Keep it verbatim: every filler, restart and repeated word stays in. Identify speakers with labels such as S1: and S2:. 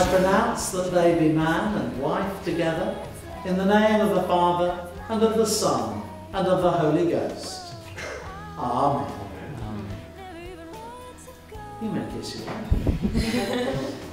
S1: I pronounce that they be man and wife together, in the name of the Father, and of the Son, and of the Holy Ghost. Amen. Amen. You may kiss your wife.